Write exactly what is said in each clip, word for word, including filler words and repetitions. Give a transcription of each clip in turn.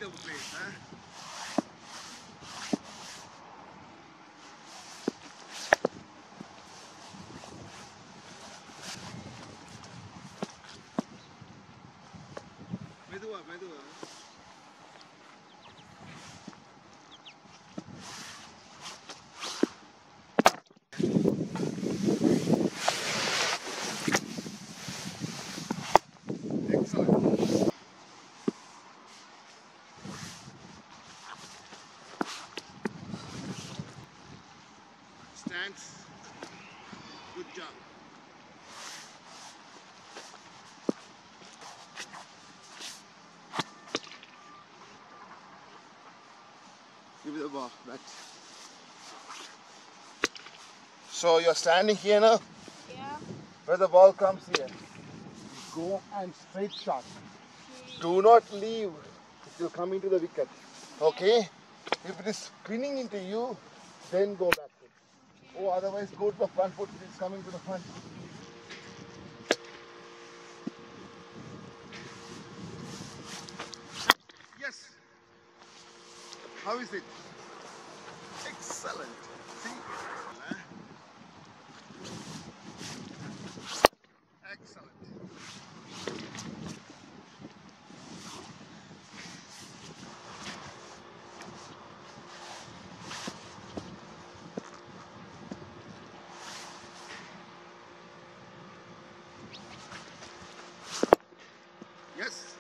of a place, huh? Medua, medua. Excellent. Stance. Good job. Give me the ball, back. So you're standing here now? Yeah. Where the ball comes here. Go and straight shot. Do not leave. It will come into the wicket. Okay? If it is spinning into you, then go back. Oh, otherwise go to the front foot. It's coming to the front. Yes. How is it? Excellent. See? Excellent. Yes.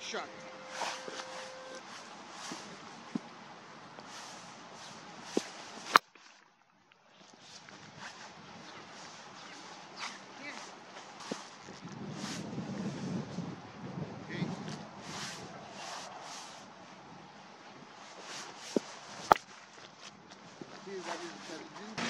shot. Okay. See, that is challenging.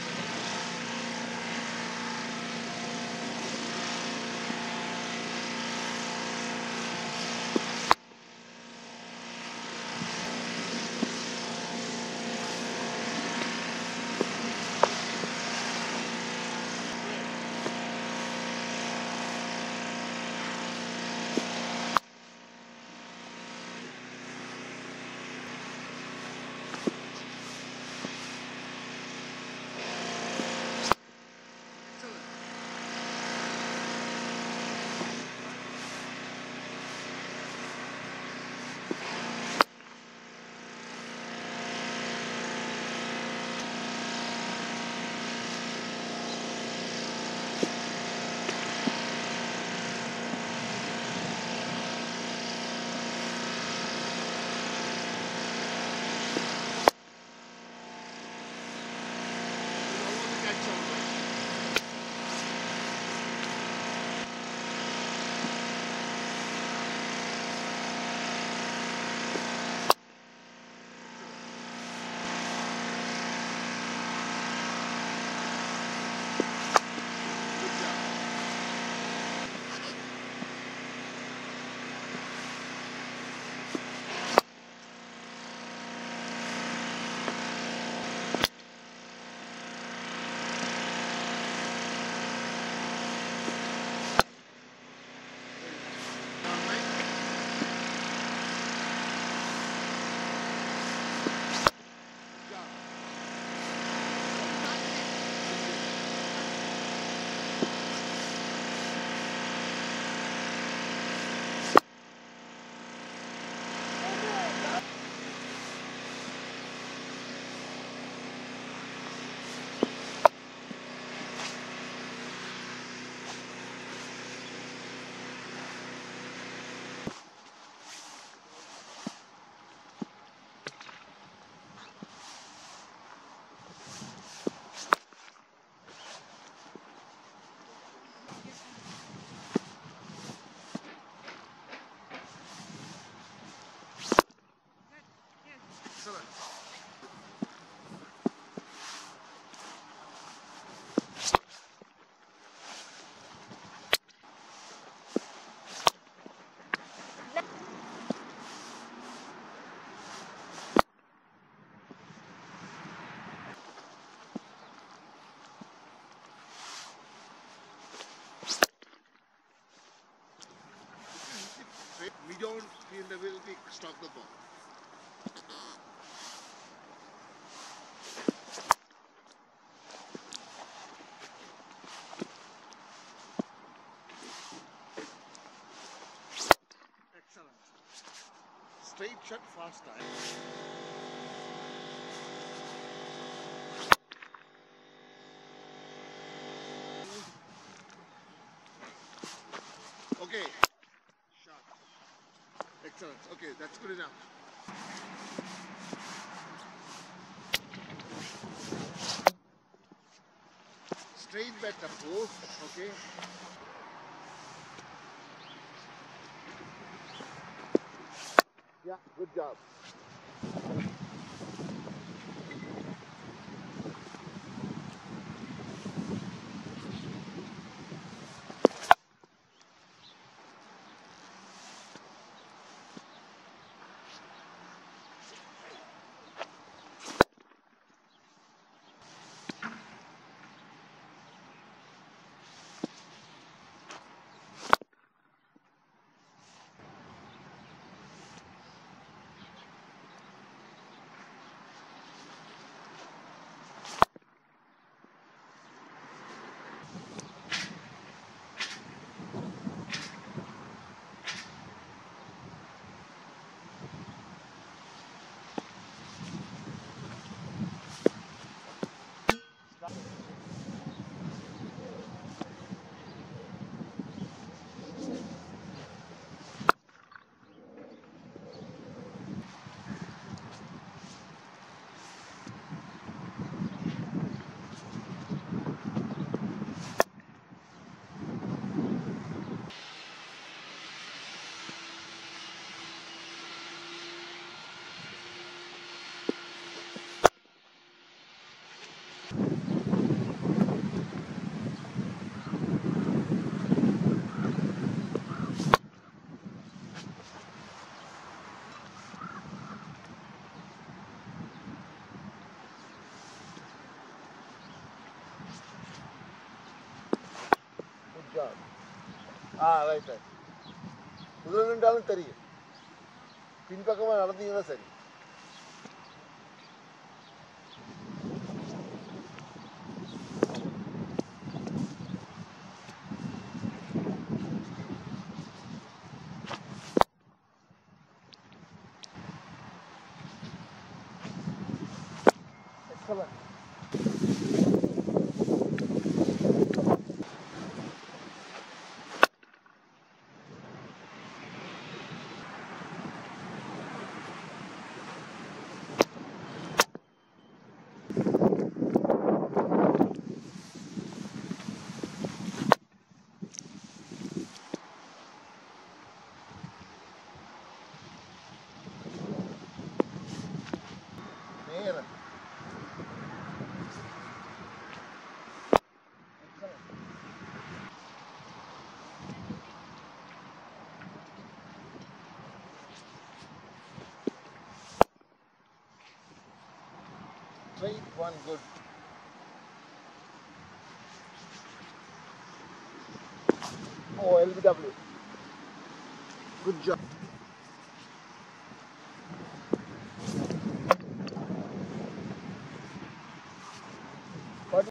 Excellent. We don't feel the will we stop the ball. Excellent. Straight shot, fast time. Okay. Shot. Excellent. Okay, that's good enough. Straight back approach. Okay. Yeah, good job. God. Ah, right, right. முதல்ல நின்றாலும் தெரியும். பின்பக்கமாக நடந்தீங்கன்னா சரி. Excellent. Man. Straight one, good. Oh, L B W. Good job.